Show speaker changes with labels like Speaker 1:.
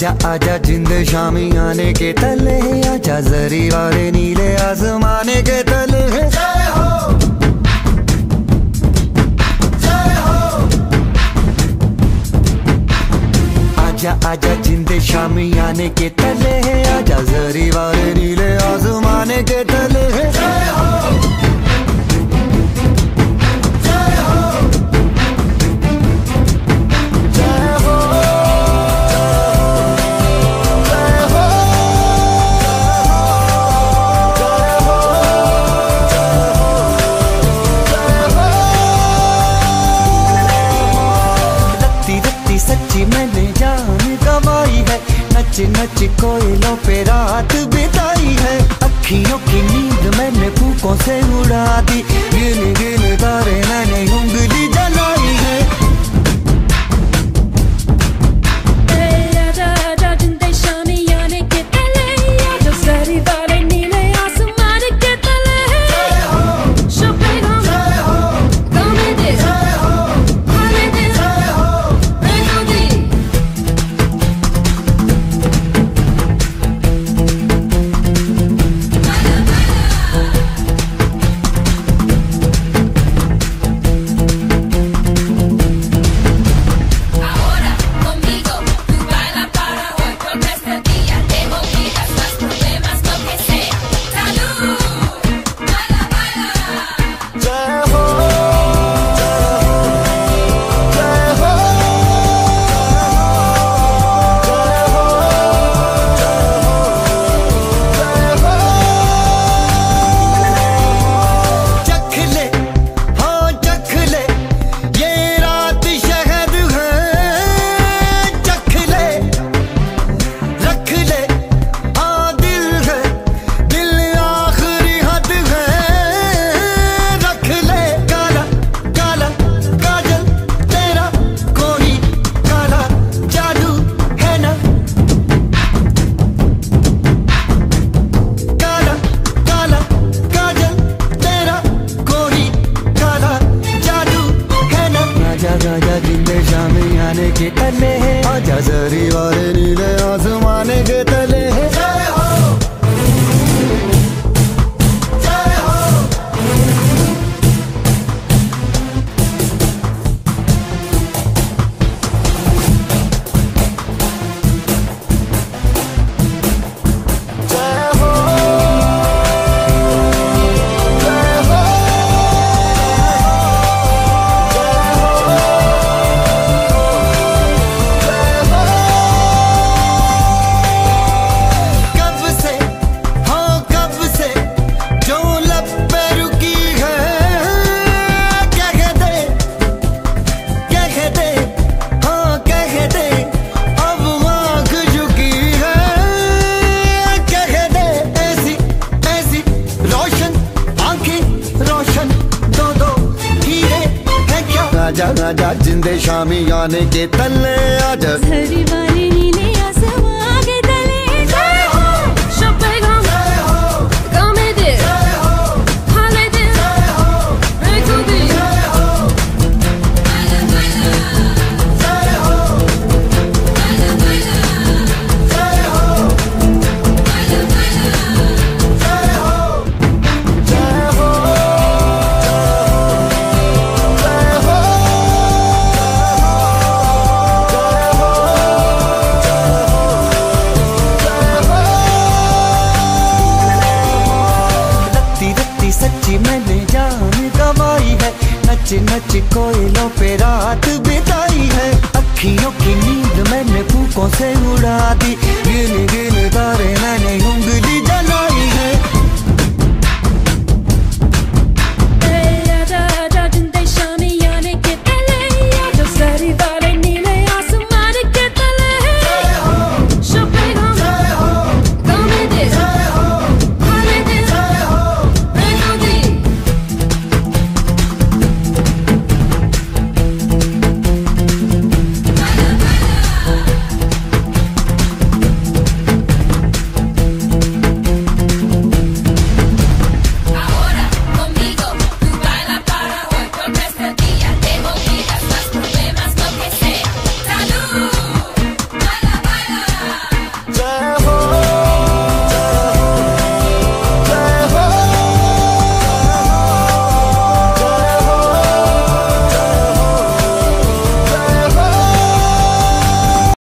Speaker 1: आजा आजा जिंद शामी आने के तले, आजा जरी वाले नीले आसमाने के तले। जय हो जय हो। आजा आजा जिंद शामी आने के तले, आजा जरी वाले नीले आसमाने के तले। जय हो सच्ची मैंने जान गवाई है, नच नच कोयलों पे रात बिताई है। अखियों की नींद मैंने फूकों से उड़ा दी, गिन गिन तारे मैंने उंगली जलाई है।
Speaker 2: आजा आजा जिंदे शामी आने के तले, आजा जरी वाले नीले आसमान के तले। जय हो शोपेगा जय हो गाने दे जय हो खाने दे जय हो melody. Ahora conmigo tú baila para hoy, porque este día te olvidas los problemas, lo que sea. Salud, baila baila।
Speaker 1: जय हो जय हो चख ले हाँ चख ले, ये रात शहद है। चख ले रख ले हाँ दिल है, दिल आखिरी हद है। रख ले काला काला काजल तेरा, कोई काला जादू है ना। काला काला काजल तेरा, कोई काला जादू है ना। आजा आजा जिंदे शामी आने के तले, आजा जरी वाले नीले आसमाने के तले। जय हो जय हो। जय हो जय हो कब से हाँ कब से जो लब पे रुकी है। कह दे हाँ कह दे, अब आँख झुकी है। कह दे ऐसी ऐसी रोशन आंखें रोशन, दो दो हीरे है क्या। आजा आजा जिंदे शामी आने के तले, आजा
Speaker 2: जरी वाले नीले आसमान के तले। जय हो शोपेगा जय हो गाने दे जय हो खाने दे जय हो मेलोडी। जय हो बाला बाला जय हो बाला बाला जय हो बाला बाला जय हो जय हो रत्ती रत्ती सच्ची मैंने जान गवाई है, नच नच कोयलों पे रात बिताई है। अखियों की नींद मैंने फूकों से उड़ा दी, गिन गिन